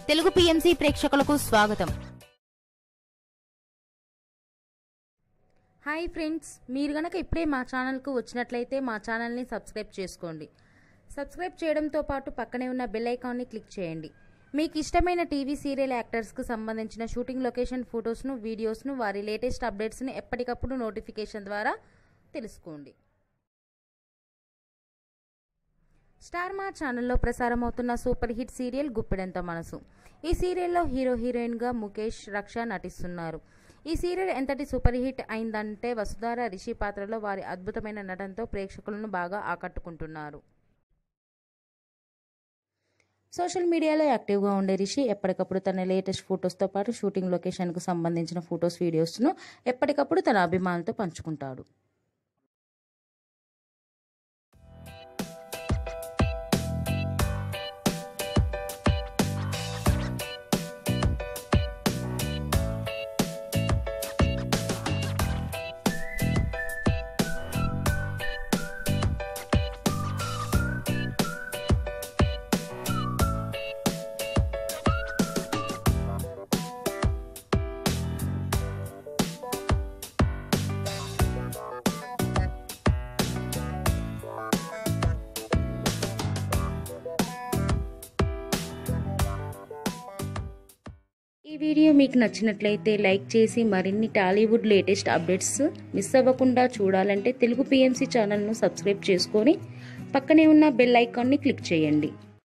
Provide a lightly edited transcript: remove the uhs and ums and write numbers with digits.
Telugu PMC ప్రేక్షకులకు స్వాగతం. Hi friends, మీరు గనక ఇప్పుడే మా ఛానల్కు వచ్చినట్లయితే మా ఛానల్ని సబ్స్క్రైబ్ చేసుకోండి. సబ్స్క్రైబ్ చేయడంతో పాటు పక్కనే ఉన్న బెల్ ఐకాన్ని క్లిక్ చేయండి. మీకు ఇష్టమైన టీవీ సీరియల్ యాక్టర్స్కు సంబంధించిన షూటింగ్ లొకేషన్ ఫొటోస్ను, వీడియోస్ను, వారి లేటెస్ట్ అప్డేట్స్ని ఎప్పటికప్పుడు నోటిఫికేషన్ ద్వారా తెలుసుకోండి. స్టార్ మా ఛానల్లో ప్రసారమవుతున్న super hit serial Guppedantha Manasu. ఈ సీరియల్లో హీరోయిన్గా ముఖేష్, రక్ష నటిస్తున్నారు. ఈ సీరియల్ ఎంతటి సూపర్ హిట్ అయిందంటే వసుధార, రిషి పాత్రలో వారి అద్భుతమైన నటనతో ప్రేక్షకులను బాగా ఆకట్టుకుంటున్నారు. సోషల్ మీడియాలో యాక్టివ్గా ఉండే రిషి ఎప్పటికప్పుడు తన లేటెస్ట్ ఫొటోస్తో పాటు షూటింగ్ లొకేషన్కు సంబంధించిన ఫొటోస్, వీడియోస్ను ఎప్పటికప్పుడు తన అభిమానులతో పంచుకుంటాడు. ఈ వీడియో మీకు నచ్చినట్లయితే లైక్ చేసి మరిన్ని టాలీవుడ్ లేటెస్ట్ అప్డేట్స్ మిస్ అవ్వకుండా చూడాలంటే తెలుగు పిఎంసి ఛానల్ను సబ్స్క్రైబ్ చేసుకొని పక్కనే ఉన్న బెల్ ఐకాన్ని క్లిక్ చేయండి.